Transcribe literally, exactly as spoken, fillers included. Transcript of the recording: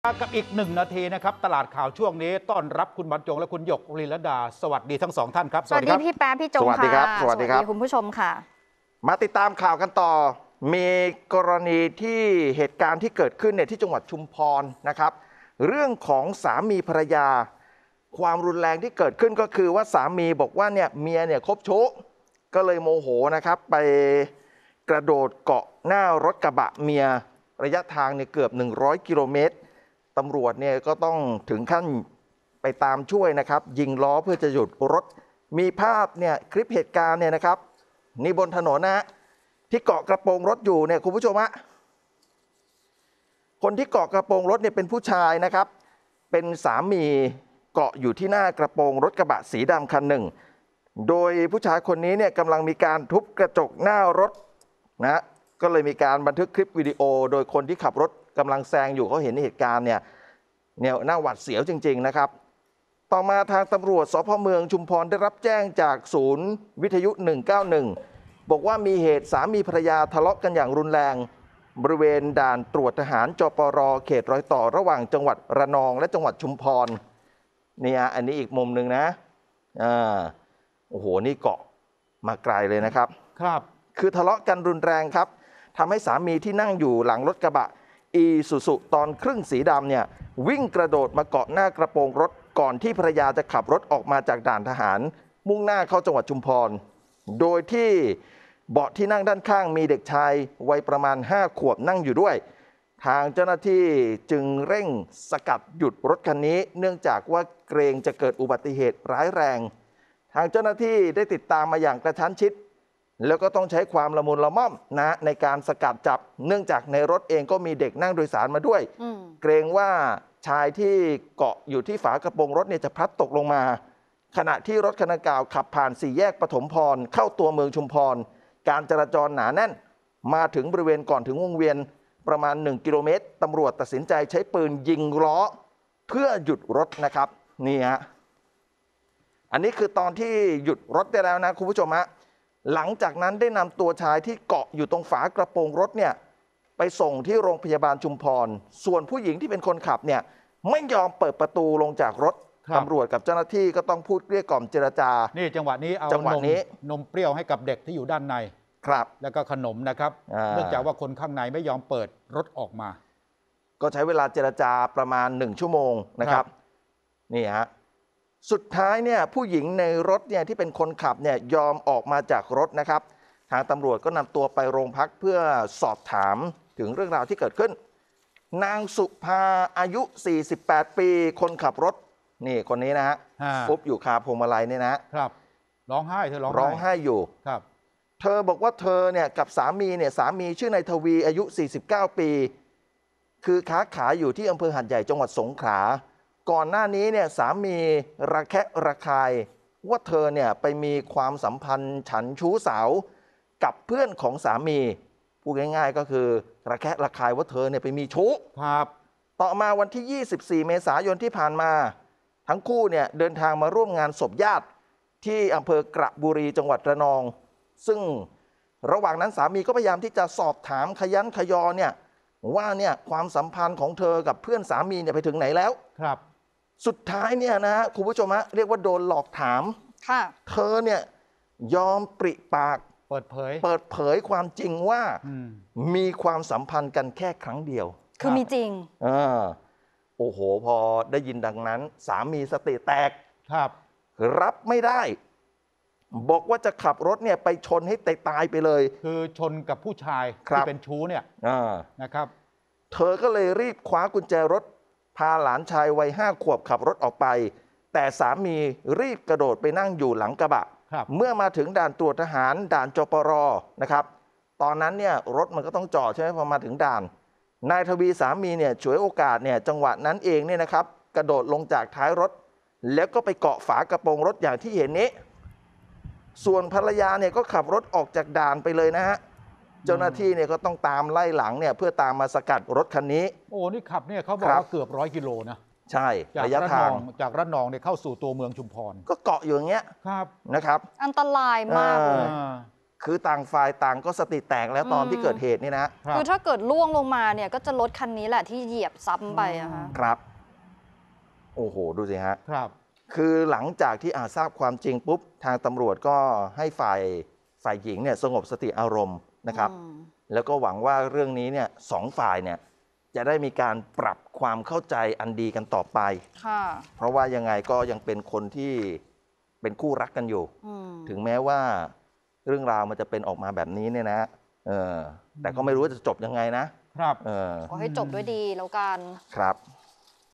กับอีกหนึ่งนาทีนะครับตลาดข่าวช่วงนี้ต้อนรับคุณบรรจงและคุณหยกลีลดาสวัสดีทั้งสองท่านครับสวัสดีพี่แป๊ะพี่จงค่ะสวัสดีครับสวัสดีครับคุณผู้ชมค่ะมาติดตามข่าวกันต่อมีกรณีที่เหตุการณ์ที่เกิดขึ้นเนี่ยที่จังหวัดชุมพรนะครับเรื่องของสามีภรรยาความรุนแรงที่เกิดขึ้นก็คือว่าสามีบอกว่าเนี่ยเมียเนี่ยคบชู้ก็เลยโมโหนะครับไปกระโดดเกาะหน้ารถกระบะเมียระยะทางเนี่ยเกือบหนึ่งร้อยกิโลเมตรตำรวจเนี่ยก็ต้องถึงขั้นไปตามช่วยนะครับยิงล้อเพื่อจะหยุดรถมีภาพเนี่ยคลิปเหตุการณ์เนี่ยนะครับนี่บนถนนนะฮะที่เกาะกระโปรงรถอยู่เนี่ยคุณผู้ชมฮะคนที่เกาะกระโปรงรถเนี่ยเป็นผู้ชายนะครับเป็นสามีเกาะอยู่ที่หน้ากระโปรงรถกระบะสีดำคันหนึ่งโดยผู้ชายคนนี้เนี่ยกำลังมีการทุบกระจกหน้ารถนะก็เลยมีการบันทึกคลิปวิดีโอโดยคนที่ขับรถกำลังแซงอยู่เขาเห็นเหตุการณ์เนี่ยเนี่ยน่าหวาดเสียวจริงๆนะครับต่อมาทางตำรวจสภ.เมืองชุมพรได้รับแจ้งจากศูนย์วิทยุหนึ่งเก้าหนึ่งบอกว่ามีเหตุสามีภรรยาทะเลาะกันอย่างรุนแรงบริเวณด่านตรวจทหารจปร.เขตรอยต่อระหว่างจังหวัดระนองและจังหวัดชุมพรนี่ฮะอันนี้อีกมุมหนึ่งนะอ่าโอ้โหนี่เกาะมาไกลเลยนะครับครับคือทะเลาะกันรุนแรงครับทำให้สามีที่นั่งอยู่หลังรถกระบะอีซูซุตอนครึ่งสีดำเนี่ยวิ่งกระโดดมาเกาะหน้ากระโปรงรถก่อนที่ภรรยาจะขับรถออกมาจากด่านทหารมุ่งหน้าเข้าจังหวัดชุมพรโดยที่เบาะที่นั่งด้านข้างมีเด็กชายวัยประมาณห้าขวบนั่งอยู่ด้วยทางเจ้าหน้าที่จึงเร่งสกัดหยุดรถคันนี้เนื่องจากว่าเกรงจะเกิดอุบัติเหตุร้ายแรงทางเจ้าหน้าที่ได้ติดตามมาอย่างกระชั้นชิดแล้วก็ต้องใช้ความละมุนละม่อมนะในการสกัดจับเนื่องจากในรถเองก็มีเด็กนั่งโดยสารมาด้วยเกรงว่าชายที่เกาะอยู่ที่ฝากระโปรงรถเนี่ยจะพลัดตกลงมาขณะที่รถคันดังกล่าวขับผ่านสี่แยกปฐมพรเข้าตัวเมืองชุมพรการจราจรหนาแน่นมาถึงบริเวณก่อนถึงวงเวียนประมาณหนึ่งกิโลเมตรตำรวจตัดสินใจใช้ปืนยิงล้อเพื่อหยุดรถนะครับนี่ฮะอันนี้คือตอนที่หยุดรถได้แล้วนะคุณผู้ชมฮะหลังจากนั้นได้นำตัวชายที่เกาะอยู่ตรงฝากระโปรงรถเนี่ยไปส่งที่โรงพยาบาลชุมพรส่วนผู้หญิงที่เป็นคนขับเนี่ยไม่ยอมเปิดประตูลงจากรถตำรวจกับเจ้าหน้าที่ก็ต้องพูดเกลี้ยกล่อมเจรจานี่จังหวะนี้เอานมนมเปรี้ยวให้กับเด็กที่อยู่ด้านในครับแล้วก็ขนมนะครับเนื่องจากว่าคนข้างในไม่ยอมเปิดรถออกมาก็ใช้เวลาเจรจาประมาณหนึ่งชั่วโมงนะครับนี่ฮะสุดท้ายเนี่ยผู้หญิงในรถเนี่ยที่เป็นคนขับเนี่ยยอมออกมาจากรถนะครับทางตำรวจก็นำตัวไปโรงพักเพื่อสอบถามถึงเรื่องราวที่เกิดขึ้นนางสุภาอายุสี่สิบแปดปีคนขับรถนี่คนนี้นะฮะฟุบอยู่คาพวงมาลัยเนี่ยนะครับร้องไห้เธอร้องร้องไห้อยู่ครับเธอบอกว่าเธอเนี่ยกับสามีเนี่ยสามีชื่อนายทวีอายุสี่สิบเก้าปีคือค้าขายอยู่ที่อำเภอหาดใหญ่จังหวัดสงขลาก่อนหน้านี้เนี่ยสามีระแคะระคายว่าเธอเนี่ยไปมีความสัมพันธ์ฉันชู้สาวกับเพื่อนของสามีพูดง่ายๆก็คือระแคะระคายว่าเธอเนี่ยไปมีชู้ครับต่อมาวันที่ยี่สิบสี่เมษายนที่ผ่านมาทั้งคู่เนี่ยเดินทางมาร่วมงานศพญาติที่อำเภอกระบุรีจังหวัดระนองซึ่งระหว่างนั้นสามีก็พยายามที่จะสอบถามขยันขยอเนี่ยว่าเนี่ยความสัมพันธ์ของเธอกับเพื่อนสามีเนี่ยไปถึงไหนแล้วครับสุดท้ายเนี่ยนะคุณผู้ชมฮะเรียกว่าโดนหลอกถามค่ะเธอเนี่ยยอมปริปากเปิดเผยเปิดเผยความจริงว่ามีความสัมพันธ์กันแค่ครั้งเดียวคือมีจริงอ่าโอ้โหพอได้ยินดังนั้นสามีสติแตกครับรับไม่ได้บอกว่าจะขับรถเนี่ยไปชนให้ตายไปเลยคือชนกับผู้ชายที่เป็นชู้เนี่ยนะครับเธอก็เลยรีบคว้ากุญแจรถพาหลานชายวัยห้าขวบขับรถออกไปแต่สามีรีบกระโดดไปนั่งอยู่หลังกระบะเมื่อมาถึงด่านตรวจทหารด่านจปร.นะครับตอนนั้นเนี่ยรถมันก็ต้องจอดใช่ไหมพอมาถึงด่านนายทวีสามีเนี่ยฉวยโอกาสเนี่ยจังหวะนั้นเองเนี่ยนะครับกระโดดลงจากท้ายรถแล้วก็ไปเกาะฝากระโปรงรถอย่างที่เห็นนี้ส่วนภรรยาเนี่ยก็ขับรถออกจากด่านไปเลยนะฮะเจ้าหน้าที่เนี่ยก็ต้องตามไล่หลังเนี่ยเพื่อตามมาสกัดรถคันนี้โอ้นี่ขับเนี่ยเขาบอกว่าเกือบร้อยกิโลนะใช่ระยะทางจากระนองเนี่ยเข้าสู่ตัวเมืองชุมพรก็เกาะอยู่อย่างเงี้ยครับนะครับอันตรายมากเลยคือต่างฝ่ายต่างก็สติแตกแล้วตอนอืมที่เกิดเหตุนี่นะรับคือถ้าเกิดล่วงลงมาเนี่ยก็จะรถคันนี้แหละที่เหยียบซ้ำไปอะค่ะครับ โอ้โห ดูสิฮะครับคือหลังจากที่อาทราบความจริงปุ๊บ ทางตำรวจก็ให้ฝ่ายฝ่ายหญิงเนี่ยสงบสติอารมณ์นะครับอืมแล้วก็หวังว่าเรื่องนี้เนี่ยสองฝ่ายเนี่ยจะได้มีการปรับความเข้าใจอันดีกันต่อไปค่ะเพราะว่ายังไงก็ยังเป็นคนที่เป็นคู่รักกันอยู่อืมถึงแม้ว่าเรื่องราวมันจะเป็นออกมาแบบนี้เนี่ยนะเออแต่ก็ไม่รู้ว่าจะจบยังไงนะครับ เออขอให้จบด้วยดีแล้วกันครับ